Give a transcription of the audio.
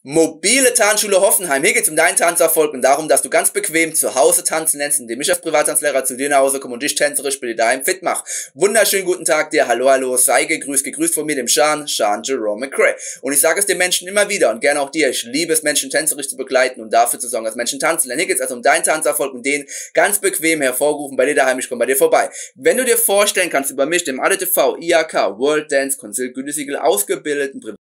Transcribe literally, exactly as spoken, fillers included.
Mobile Tanzschule Hoffenheim. Hier geht es um deinen Tanzerfolg und darum, dass du ganz bequem zu Hause tanzen lernst, indem ich als Privattanzlehrer zu dir nach Hause komme und dich tänzerisch bei dir daheim fit mache. Wunderschönen guten Tag dir, hallo, hallo, sei gegrüßt, gegrüßt von mir, dem Sean, Sean Jerome McCray. Und ich sage es den Menschen immer wieder und gerne auch dir, ich liebe es, Menschen tänzerisch zu begleiten und dafür zu sorgen, dass Menschen tanzen lernen. Hier geht es also um deinen Tanzerfolg und den ganz bequem hervorgerufen bei dir daheim, ich komme bei dir vorbei. Wenn du dir vorstellen kannst, über mich, dem A D T V, I H K, World Dance Council, Gütesiegel ausgebildeten